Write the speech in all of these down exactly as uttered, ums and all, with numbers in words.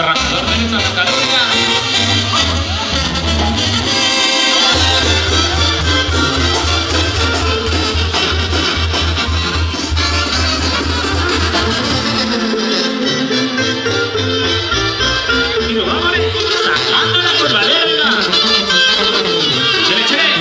arrancador de esta Cataluña. Y nos vamos sacando la corvalera. Chele, chele.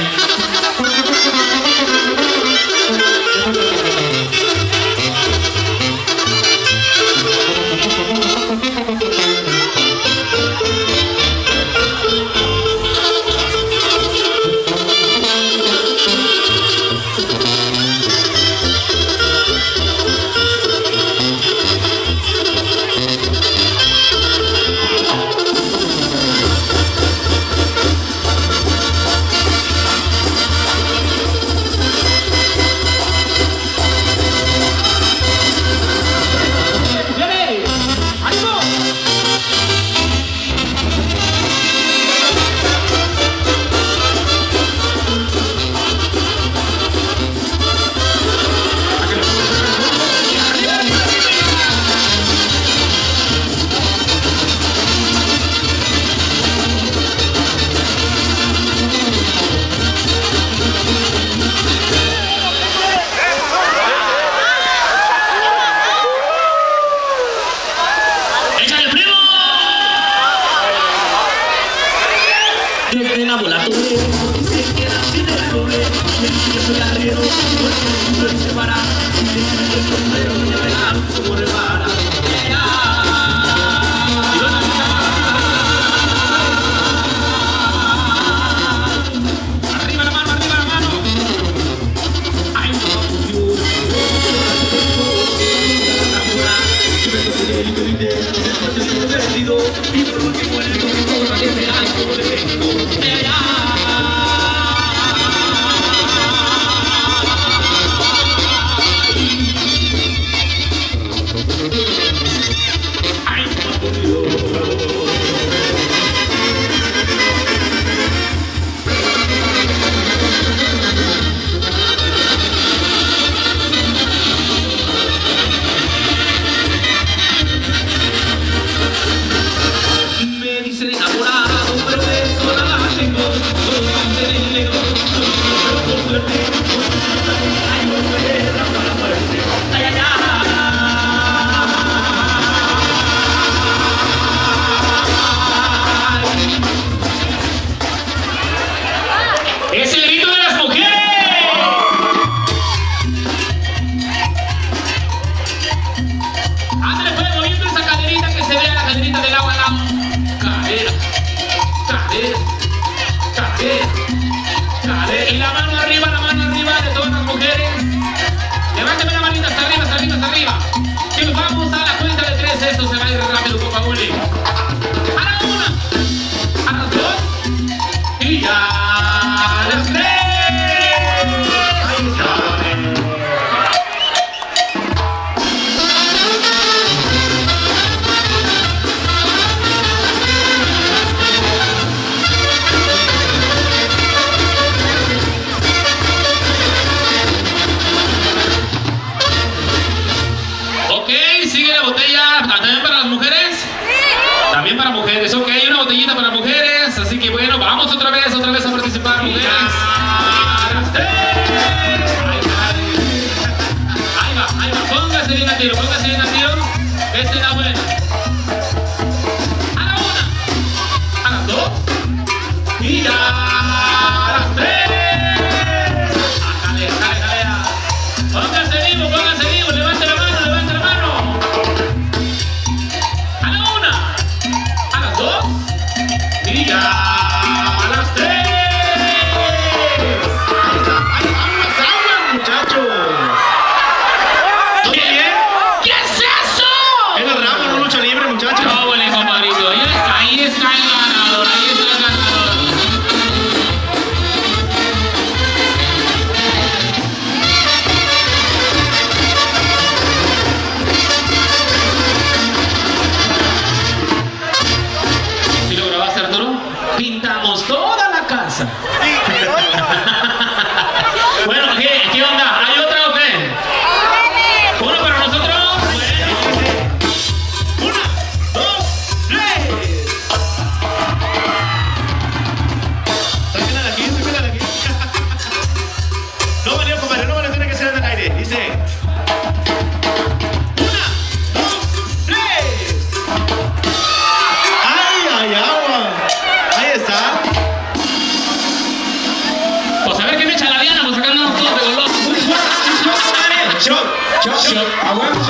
Desde la bola tuve, se queda sin el doble. Yo soy arriero, porque el mundo es separado. Desde el sombrero me verán como repara. Arriba la mano, arriba la mano. Ay, no, yo, y por último el único que me da como defecto. Ay, no, por Dios. Me dicen enamorado, pero de eso nada tengo. Solo cáncer en negro, solo por suerte. Ay, no me da para la muerte. Ay, ay, ay. ¡Es el grito de las mujeres! Ándale, pues, moviendo esa caderita, que se vea la caderita del agua al agua. Cadera, cadera, cadera, cadera. Y la mano arriba, la mano arriba de todas las mujeres. Levánteme la manita hasta arriba, hasta arriba, hasta arriba. Que nos vamos a la cuenta de tres. Esto se va a ir rápido, por favor. A la una, a las dos y a las tres. Ahí está. Sigue la botella, ¿también para las mujeres? Sí. También para mujeres, ok, una botellita para mujeres. Así que bueno, vamos otra vez, otra vez a participar, mujeres. Ahí va, ahí va, póngase bien a tiro, póngase bien a tiro. Esta es la buena. A la una, a las dos y a las tres. Jale, jale, jale. Póngase vivo, póngase vivo, levante la mano, levante la mano. Y ya a las tres. ¡Ay, aguas, aguas, muchachos! ¿Todo bien? ¿Qué es eso? Es la drama, no lucha libre, muchachos. No, bueno, compadrito. Ahí está, ahí está el ganador, ahí está el ganador.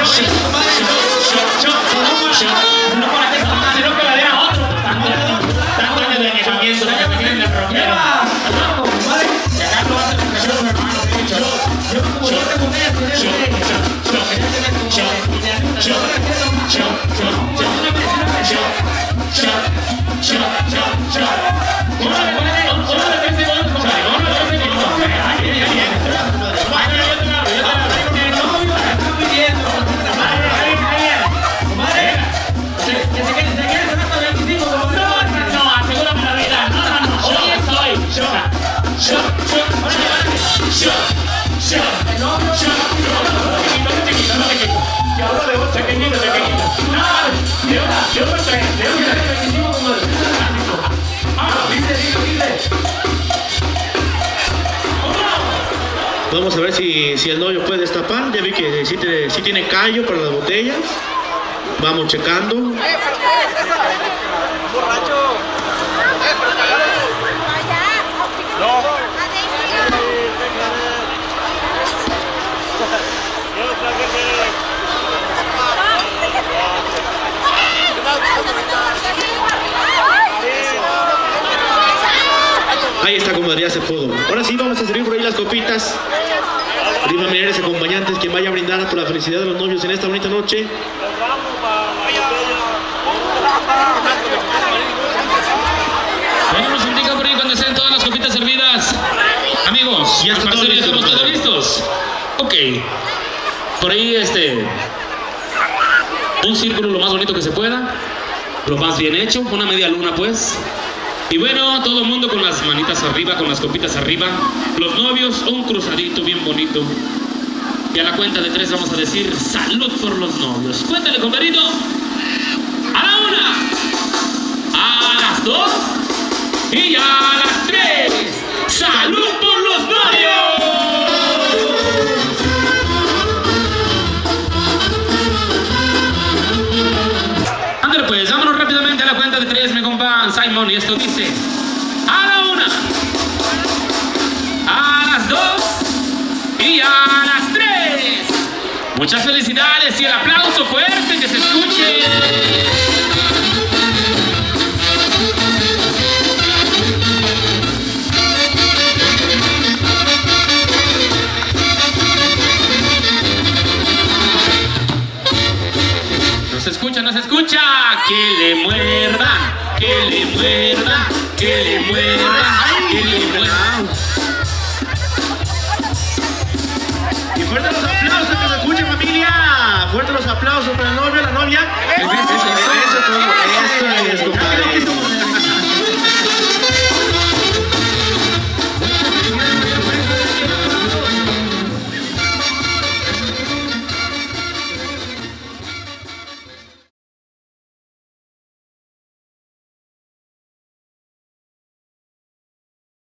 No para que se ponga, sino que la den a otro. Tantos años de alejamiento, ya me quieren de rockero. Que acá lo hacen los cachorros, hermano. Yo como yo te con ella, tienes Vamos a ver si, si el novio puede destapar. Ya vi que sí, te, sí tiene callo para las botellas. Vamos checando. Ahí está, comadre, ya se pudo. Ahora sí, vamos a servir por ahí las copitas. Arriba, familiares, acompañantes, quien vaya a brindar por la felicidad de los novios en esta bonita noche. Bueno, nos indica por ahí cuando estén todas las copitas servidas. Amigos, ya está todo listo, ¿estamos todos listos? Ok. Por ahí, este... un círculo lo más bonito que se pueda. Lo más bien hecho. Una media luna, pues. Y bueno, todo el mundo con las manitas arriba, con las copitas arriba. Los novios, un cruzadito bien bonito. Y a la cuenta de tres vamos a decir salud por los novios. Cuéntale, compadrito. A la una, a las dos y a las tres. ¡Salud por los novios! Ándale pues, vámonos rápidamente a la cuenta de tres, mi compa Simon. Y esto dice: a la una, a las dos y a las tres. Muchas felicidades y el aplauso fuerte que se escuche. No se escucha, no se escucha. Que le muerdan, que le muerdan, que le muerdan, que le muerdan. Y fuerte los aplausos, que se escuchen, familia. Fuerte los aplausos para el novio, la novia.